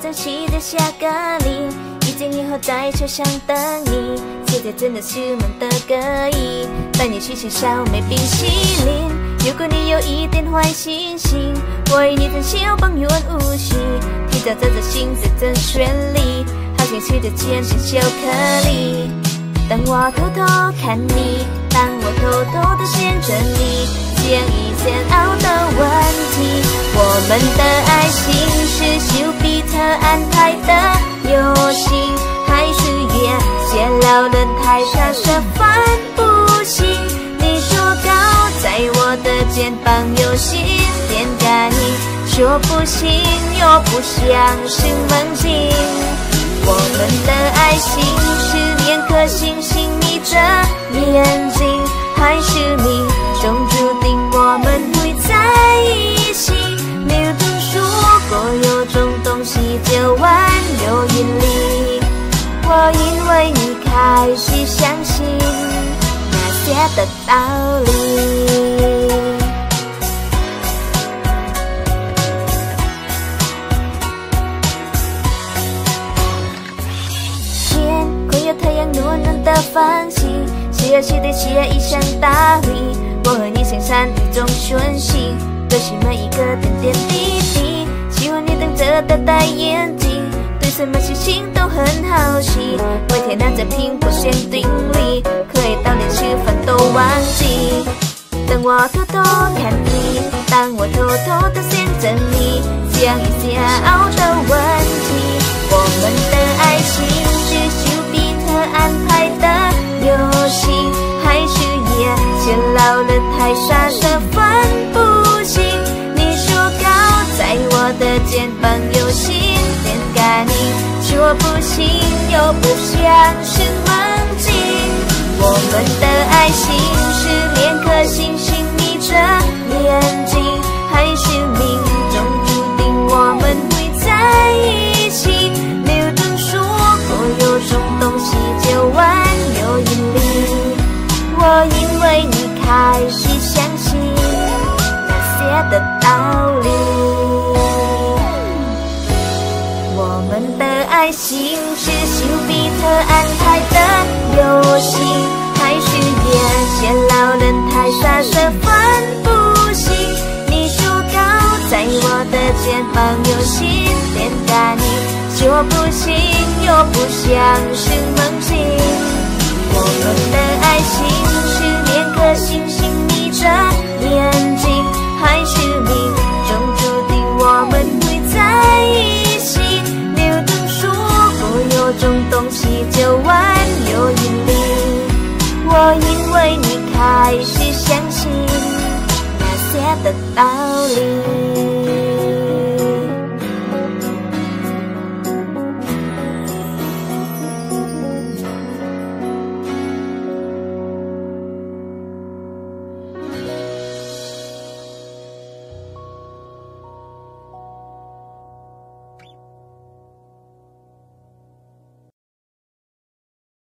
珍惜的下个你，一见以后在车上等你，现在真的是闷的可以带你去吃小美冰淇淋。如果你有一点坏心情，我与你谈笑帮远无锡，提早走走心思真绚丽，好想吃的甜甜巧克力。当我偷偷看你，当我偷偷的牵着你，煎一煎熬的问题。我们的爱情是丘比特安排的游戏，还是越泄露人太傻傻犯不行？你说高在我的肩膀有心点感应，说不行又不像是梦境。我们的爱情是连颗星星眯着眼睛，还是命中注定我们会在一起？牛顿说过有种东西叫万有引力，我因为你开始相信那些的道理。太阳暖暖的风起，需要期待，需要一项道理。我和你像山地中顺行，可惜每一个点点滴滴。喜欢你瞪着大大眼睛，对什么事情都很好奇。每天拿着苹果限定里，可以到连吃饭都忘记。当我偷偷看你，当我偷偷的牵着你，想一下熬的问题。我们的爱情是安排的游戏，还是也泄露了太傻傻分不清？你说高在我的肩膀有心点感应，说不行又不像是梦境。我们的爱情是连颗星星眯着眼睛，还是命中注定我们会在一起？牛顿说过有种东西叫万有引力，我因为你开始相信那些的道理。我们的爱情是丘比特安排的游戏，还是也泄露人太傻傻分不清？你说高在我的肩膀有心点感应，说不行又不像是梦境。我们的爱情是连颗星星眯着眼睛，还是命中注定我们会在一起？牛顿说过有种东西叫万有引力，我因为你开始相信那些的道理。